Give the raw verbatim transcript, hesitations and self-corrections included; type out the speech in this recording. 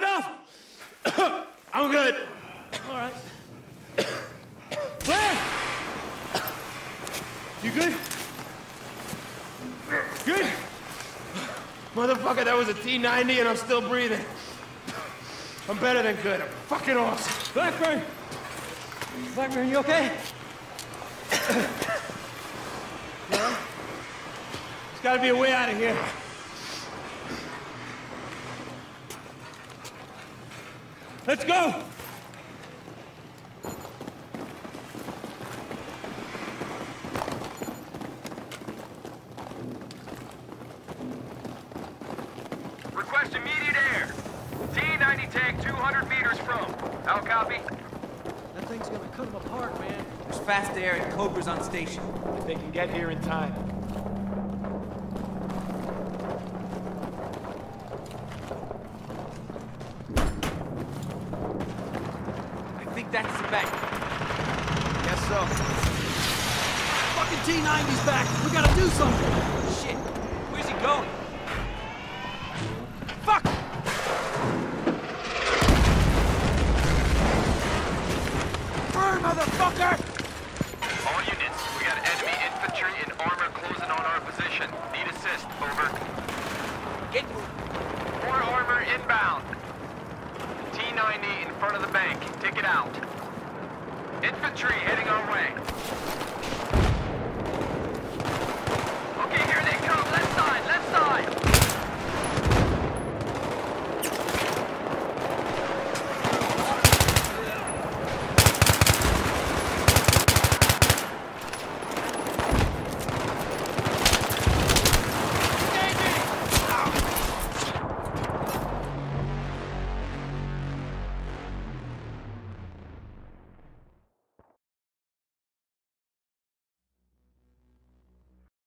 enough! I'm good. All right. Blair! You good? Good? Motherfucker, that was a T ninety and I'm still breathing. I'm better than good. I'm fucking awesome. Blackburn! Blackburn, you okay? Yeah? There's gotta be a way out of here. Let's go! Request immediate air. T ninety tank two hundred meters from. How copy? That thing's gonna cut them apart, man. There's fast air and Cobras on station. If they can get here in time. I think that's the bank. Guess so. Fucking T ninety's back! We gotta do something! Shit! Where's he going? Fuck! Burn, motherfucker! All units, we got enemy infantry and armor closing on our position. Need assist, over. Get moving. More armor inbound. T ninety in front of the bank. Take it out. Infantry heading our